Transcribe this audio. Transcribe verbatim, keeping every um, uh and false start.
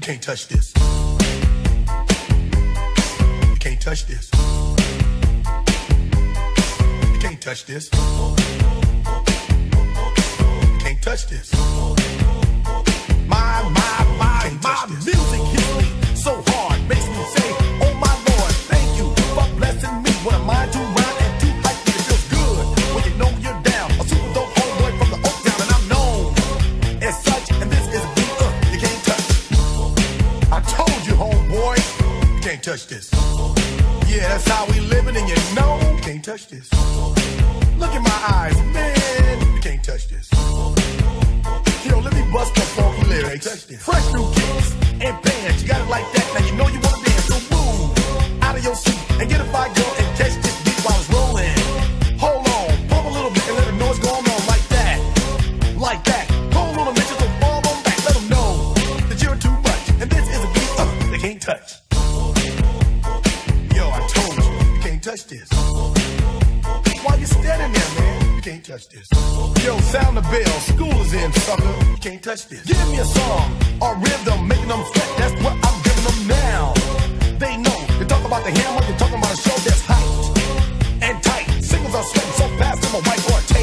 can't touch this. You can't touch this. You can't touch this. You can't touch this. My, my, my, my music hits me so hard, makes me say, oh my Lord, thank you for blessing me. What am I to rhyme and to hype? It feels good when you know you're down. A super dope homeboy from the Oak Town, and I'm known as such. And this is a beat uh, you can't touch. I told you, homeboy, you can't touch this. Yeah, that's how we living, and you know you can't touch this. Look in my eyes, man, you can't touch this. Yo, let me bust the funky lyrics. Fresh new kicks and bands, you got it like that. Now you know you wanna dance, so move out of your seat and get a fire girl and catch this beat while it's rolling. Hold on, pump a little bit and let them know what's going on like that, like that. Hold on a minute, so fall on back, let them know that you're too much. And this is a beat uh, they can't touch. Yo, I told you, you can't touch this. Why you standing there, man? You can't touch this. Yo, sound the bell, school is in, sucker. You can't touch this. Give me a song or rhythm, making them sweat. That's what I'm giving them now. They know. You talk about the hammer, you're talking about a show that's hyped and tight. Singles are sweating so fast, I'm a whiteboard.